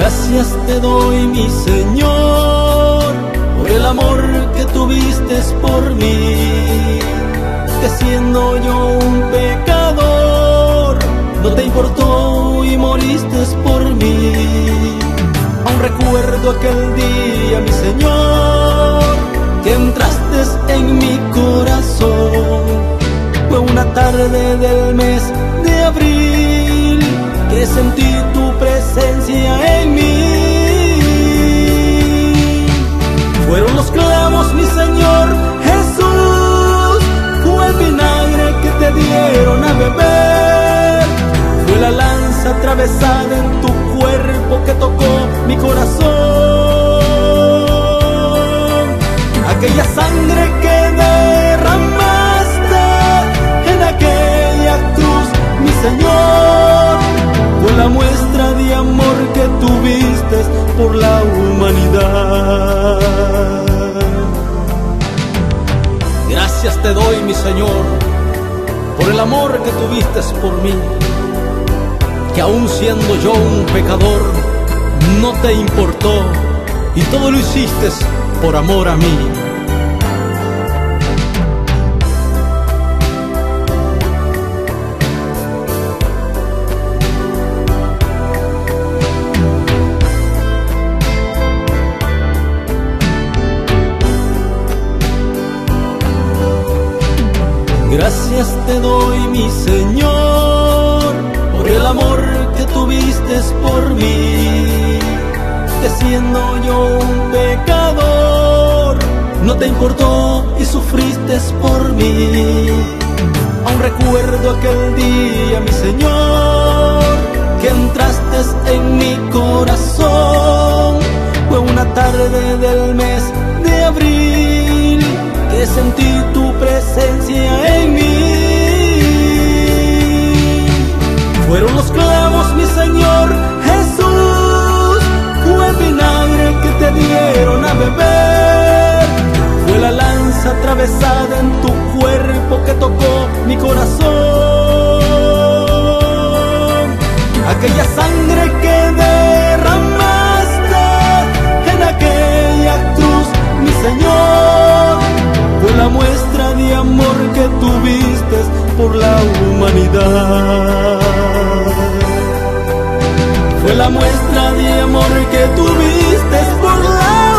Gracias te doy, mi Señor, por el amor que tuviste por mí, que siendo yo un pecador, no te importó y moriste por mí. Aún recuerdo aquel día, mi Señor, que entraste en mi corazón. Fue una tarde del mes de abril que sentí tu presencia en mí. Fueron los clavos, mi Señor Jesús, fue el vinagre que te dieron a beber, fue la lanza atravesada en tu cuerpo que tocó mi corazón. Aquella sangre que derramaste en aquella cruz, mi Señor, fue la muestra de amor que tuviste por la humanidad. Gracias te doy, mi Señor, por el amor que tuviste por mí, que aún siendo yo un pecador, no te importó y todo lo hiciste por amor a mí. Gracias te doy, mi Señor, por el amor que tuviste por mí, que siendo yo un pecador, no te importó y sufriste por mí. Aún recuerdo aquel día, mi Señor, que entraste en mi corazón. Fue una tarde del mes de abril que sentí tu presencia en mí. Fueron los clavos, mi Señor Jesús, fue el vinagre que te dieron a beber, fue la lanza atravesada en tu cuerpo que tocó mi corazón. Aquella sangre que derramaste en aquella cruz, mi Señor, fue la muestra de amor que tuviste por la humanidad. Fue la muestra de amor que tuviste por la